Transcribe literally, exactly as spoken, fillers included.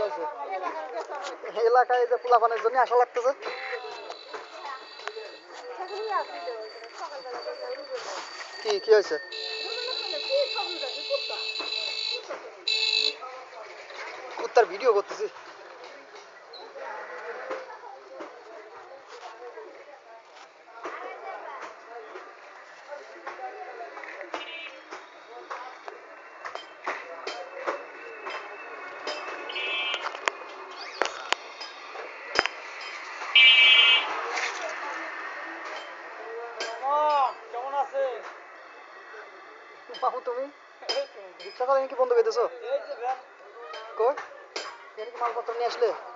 এলাকায় যে পোলাপানের জন্য আসা লাগতেছে। কি কি হয়েছে? কুত্তার ভিডিও করতেছি। কেমন আছে মামু? তুমি রিক্সা চালানো কি বন্ধ করে দিয়েছো? কই মালপত্র নিয়ে আসলে?